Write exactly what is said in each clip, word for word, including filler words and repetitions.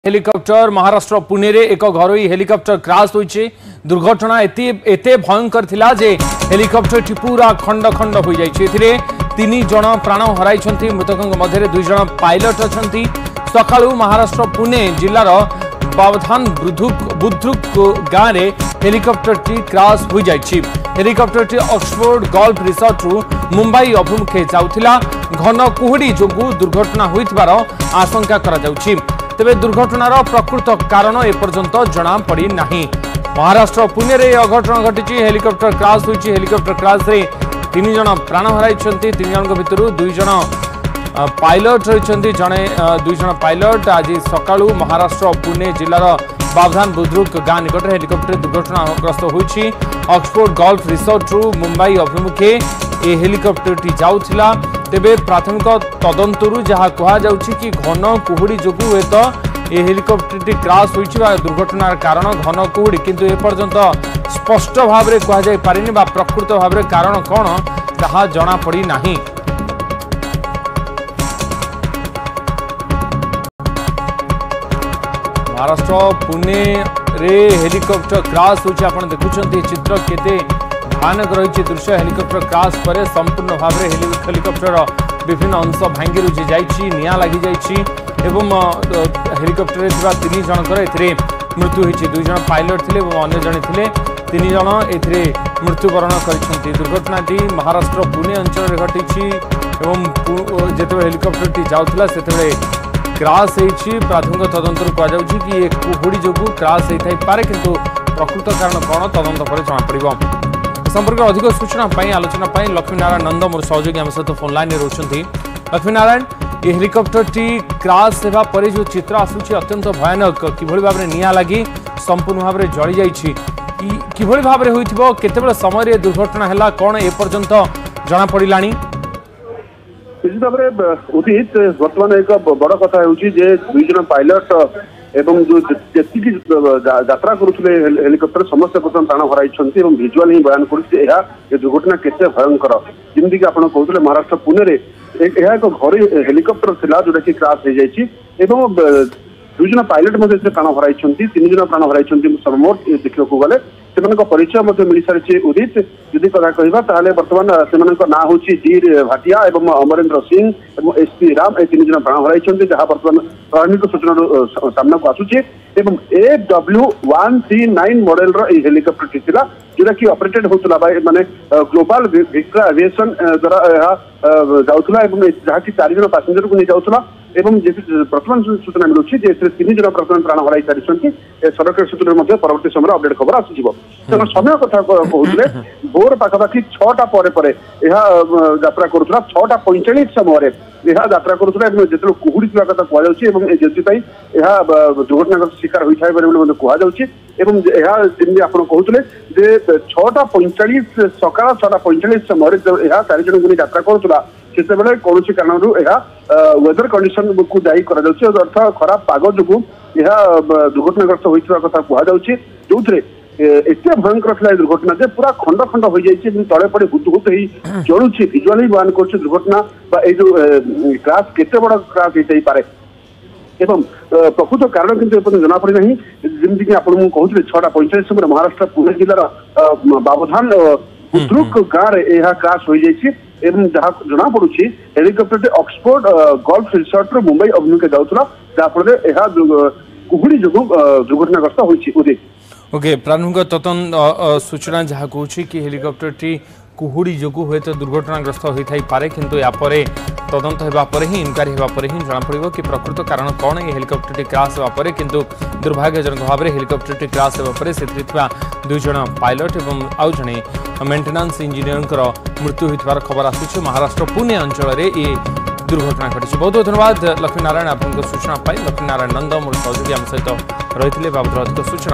Helicopter Maharashtra Pune रे एक घरोई helicopter crash होइछे। दुर्घटना एते एते भयंकर थिला जे हेलिकॉप्टर टी पूरा खंड खंड हो जाइछे। एथिरे तीन जण प्राण हराइछन्ती। मृतकଙ୍କ मध्यरे दुई जण पायलट अछन्ती। सकाळू महाराष्ट्र पुणे जिल्लार बावधान बुद्रुक बुद्रुक गाँव रे हेलिकॉप्टर टी क्रैश हो जाइछी। हेलिकॉप्टर टी ऑक्सफोर्ड गोल्फ रिसोर्ट रु मुंबई अभिमुखे जाउथिला। घन कुहुडी जोगु दुर्घटना होइतबार आशंका करा जाउछि। तेबे दुर्घटनार प्रकृत कारण एपर्यंत जना पड़ी नहीं। महाराष्ट्र पुणे रे अघटन घटी। हेलिकॉप्टर क्रैश होइछि। हेलिकॉप्टर क्रैश रे तीन जण प्राण हराइछन्ती। तीन जण भितर दुई जण पायलट रहिछन्ती। जणे दुई जण पायलट आज सकाळू महाराष्ट्र पुणे जिल्लार बावधान बुद्रुक गाँ निकट हेलिकॉप्टर दुर्घटनाग्रस्त होइछि। ऑक्सफोर्ड गोल्फ रिसोर्ट रु मुंबई अभिमुखे ए हेलिकॉप्टर टी जाउथिला। तेबे प्राथमिक तदंतरु जहाँ कहा जाउछि कि घन कुहुडी जोगु हेत ए हेलिकॉप्टर टी क्रैश होइछि बा दुर्घटनार कारण घन कुहुडी, किंतु ए पर्यंत स्पष्ट भाव रे कहा जाय पारिनि बा प्रकृत भाव रे कारण कोन ताहा जणा पड़ी नाही। महाराष्ट्र पुणे रे हेलिकॉप्टर क्रैश होइछि। आपण देखुछन्ती चित्र केते भयानक रही दृश्य। हेलिकॉप्टर क्रैश पर संपूर्ण भाव में हेलिकॉप्टर विभिन्न अंश भांगी रुझी जाइछि, निया लगी जाइछि एवं हेलिकॉप्टर तीन जनकर एथिरे मृत्यु होइछि। दुई जन पायलट थिले एवं अन्य जने थिले तीन जन एथिरे मृत्युवरण करिसेंति। दुर्घटनाटी महाराष्ट्र पुणे अंचल घटी एवं जेतेबेले हेलिकॉप्टर टी जाउथला सेतेबेले क्रैश होइछि। प्राथमिक तदंतर कहा जाउछि कि एक कुहुडी जोगु क्रैश होइथाइ पारे, किंतु प्रकृत कारण कोन तदंत पर जଣା पड़िबो। संपर्क अधिक सूचना आलोचना लक्ष्मीनारायण नंद मोर सहयोगी आम सहित फोन लाइन रोचंती। लक्ष्मीनारायण, ये हेलिकॉप्टर टी क्रैश होगा पर जो चित्र आसूची अत्यंत भयानक, किभଳି भाव में निया लगी संपूर्ण भाव में जली जाइछि, किभଳି भाव में होइथिबो, केतेबेले समय रे दुर्घटना हैला कोन ए पर्यंत जଣା पड़िलानी? निश्चित भाव में उदित वर्तमान एक बड़ कथा होउछि जे दुई जन पायलट एवं जो जेतिकी यात्रा करुले हेलिकॉप्टर समस्त प्रथम प्राण हराई भिजुआल ही बयान कर दुर्घटना केते भयंकर। जमीक कि आप कहते महाराष्ट्र पुणे रे एक घर हेलिकॉप्टर थिला जोटा कि क्रैश हो जाइछि एवं दुई जन पायलट प्राण हराई तीन जन प्राण हराई सर्वमोट देखा गले से परिचय मिल सारी। उदित यदि कथा कहवा बर्तमान से ना हूँ डी भाटिया एवं अमरेंद्र सिंह और एसपी राम ए तीन जन प्राण हराई जहाँ बर्तमान प्रारंभिक सूचना सामना को आसूची। एवं A W one three nine model helicopter टी थिला जोटा कि ऑपरेटेड होता माने ग्लोबल विक्रा एविएशन द्वारा जाउथला एवं जहाँ कि चार जन पैसेंजर को नहीं जाउथला एवं वर्तमान सूचना मिलूँ तीन जन प्रथम प्राण हराई सारी। सरकारी सूत्र परवर्ती समय अपडेट खबर आसुव। तेना समय कथा कहते भोर पाखापाखि छटा पर यात्रा करूला छटा पैंचाश समय यात्रा करूला जो कुहुड़ी कथा कहुई दुर्घटनाग्रस्त शिकार होता है कहते आप कहते छटा पैंचाश सकाल छटा पैंचाश समय चार जन को यात्रा करूला सेतेबेले कौन कारण वेदर कंडीशन को दायी अर्थ खराब पाग जो दुर्घटनाग्रस्त होता कथा कहुई जो एत भयंकर था दुर्घटना जे पूरा खंड खंड हो जाए तले पड़े हुत हुत हो जलुची भिजुआल बयान कर दुर्घटना जो क्रैश केते बड़ क्रैश होता पारे एवं प्रकृत कारण किंतु जना पड़ी ना। जमीक आपको कहते छटा पैंचाश समय महाराष्ट्र पुणे जिलार बावधान बुद्रुक गाँव में क्रैश हो जाए एवं जहाँ जना पड़ी हेलिकॉप्टर ऑक्सफोर्ड गोल्फ रिसोर्ट रु मुंबई अभिमुखे जाऊला जहाँफल कुहुड़ी जो दुर्घटनाग्रस्त होती। ओके, प्रारंभिक तदन सूचना जहाँ कहूँ कि हेलिकॉप्टर टी कुहुड़ी जोगु हुए तो दुर्घटनाग्रस्त होता ही पारे, किंतु यापर तदंत होगापर ही इनक्वारी होगापर ही जना पड़ो कि प्रकृत कारण कौन ये हेलिकॉप्टर टी क्रैश होगापर, किंतु दुर्भाग्यजनक भाव में हेलिकॉप्टर टी क्रैश होगापर से दुई जन पायलट और आउ जड़े मेंटेनेंस इंजीनियर मृत्यु होता खबर आसूँ महाराष्ट्र पुणे अंचल में ये दुर्घटना घटी। बहुत बहुत धन्यवाद लक्ष्मीनारायण आपको सूचना पाई। लक्ष्मीनारायण नंद मोर सहयोगी आम सहित रही बाबद अधिक सूचना।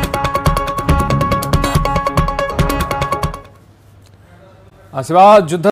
आशीर्वाद युद्ध